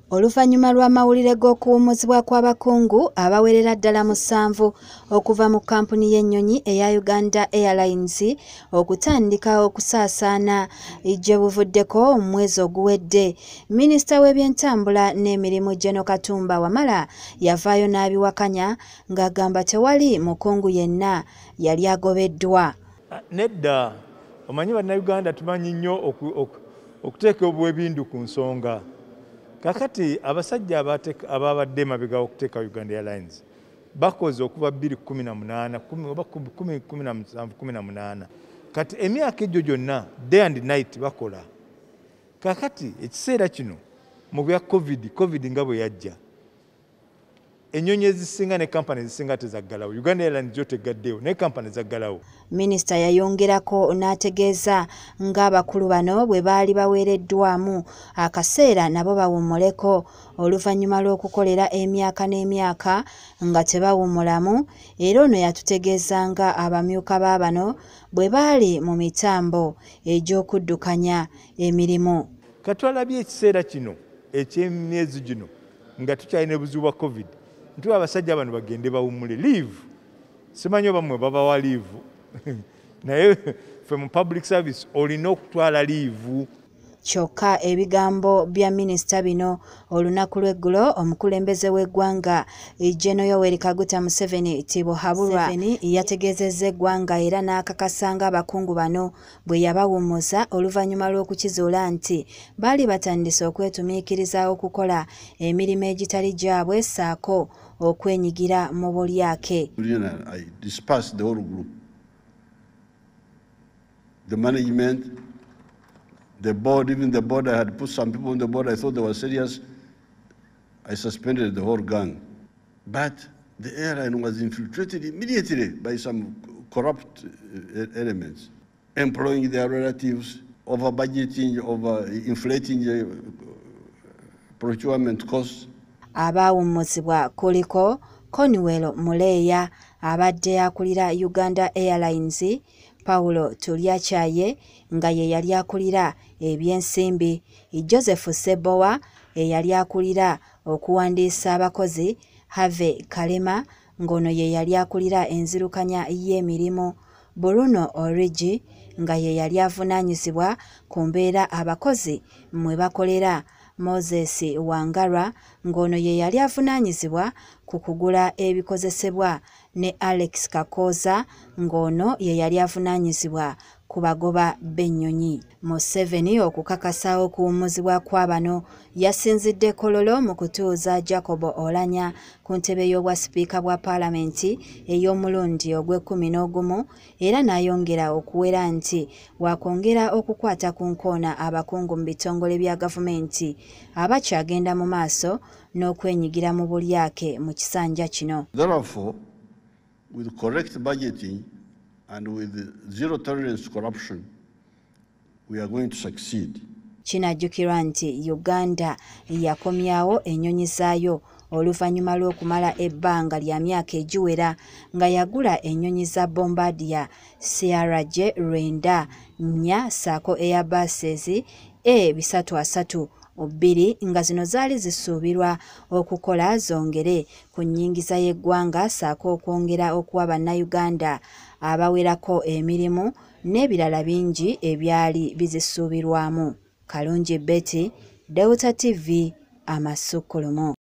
Oluvannyuma lw'amawulire g'okuwummuzibwa kw'abakungu abawerera ddala 7 okuva mu kampuni y'ennyonyi eya Uganda Airlines okutandika okusaasaana gye buvuddeko mu mwezi oguwedde, Minisita w'ebyentambula n'emirimu Gen. Katumba Wamala yavaayo n'abiwakanya ng'agamba tewali mukungu yenna yali agobeddwa. Nedda, omanyi bannayuganda tumanyi nnyo okuteeka obwebindu ku nsonga. Kakati abasajja ababadde mabega okuteeka Uganda Airlines bakoze okuva 2017 kati emyaka egyo gyonna day and night bakola. Kakati ekiseera kino mu bya covid nga bwe yajja, ennyonyi ezisinga ne kampani ezisinga tezaggalawo. Uganda Airlines yo tegaddewo ne kampani zaggalawo. Minisita yayongerako n'ategeeza ng'abakulu bano bwe baali baweereddwamu akaseera nabo bawummuleko oluvannyuma lw'okukolera emyaka n'emyaka nga tebawummulamu, era ono yatutegeeza nga abamyuka baabano bwe baali mu mitambo egy'okuddukanya emirimu. Katwalabye ekiseera kino eky'emyezi gino nga tukyalina obuzibu bwa covid, ntuwa abasajja bano bagende bawummule leave. Simanyi bamwe babawa leave naye ffe mu public service olina okutwala leave. Kyokka ebigambo bya minisita bino olunaku lw'eggulo omukulembeze w'eggwanga Gen. Yoweri Kaguta Museveni Tibuhaburwa yategeezezza eggwanga era n'akakasa ng'abakungu bano bwe yabawummuza oluvannyuma lw'okukizuula nti baali batandise okwetumiikiriza okukola emirimu egitali gyabwe ssaako okwenyigira mu bulyake. The management, the board, even the board, I had put some people on the board, I thought they were serious. I suspended the whole gang. But the airline was infiltrated immediately by some corrupt elements, employing their relatives, over budgeting, over inflating the procurement costs. Abawummuzibwa kuliko Conwell Muleya abadde akulira Uganda Airlines, Paulo Tuliachaye nga ye yali akulira ebyensimbi, Joseph Sebowa eyali akulira okuwandiisa abakozi, Have Kalema ngono ye yali akulira enzirukanya y'emirimu, Bruno Origi nga ye yali avunaanyizibwa ku mbeera abakozi mwe bakolera, Moses Wangarwa ngono ye yali avunaanyizibwa ku kugula ebikozesebwa, ne Alex Kakoza ngono ye yali avunaanyizibwa ku bagoba b'ennyonyi. Museveni okukakasa okuwummuzibwa kw'abano yasinzidde Kololo mu kutuuza Jacob Olanya ku ntebe y'obwa sipiika bwa paalamenti ey'omulundi ogw'e11 era n'ayongera okuwera nti wakwongera okukwata ku nkoona abakungu mu bitongole bya gavumenti abakyagenda mu maaso n'okwenyigira mu bulyake mu kisanja kino. Therefore, with correct budgeting and with zero tolerance to corruption, we are going to succeed. Kinajjukirwa nti Uganda yakomyawo ennyonyi zaayo oluvannyuma lw'okumala ebbanga lya myaka egiwera nga yagula ennyonyi za Bombardier CRJ Rwenda 4 ssaako Airbuses A332 nga zino zaali zisuubirwa okukola zongere ku nnyingiza y'eggwanga ssaako okwongera okuwa bannayuganda abawerako emirimu n'ebirala bingi ebyali bizisuubirwamu. Kalungi Betty, Delta TV, Amasukkulumu.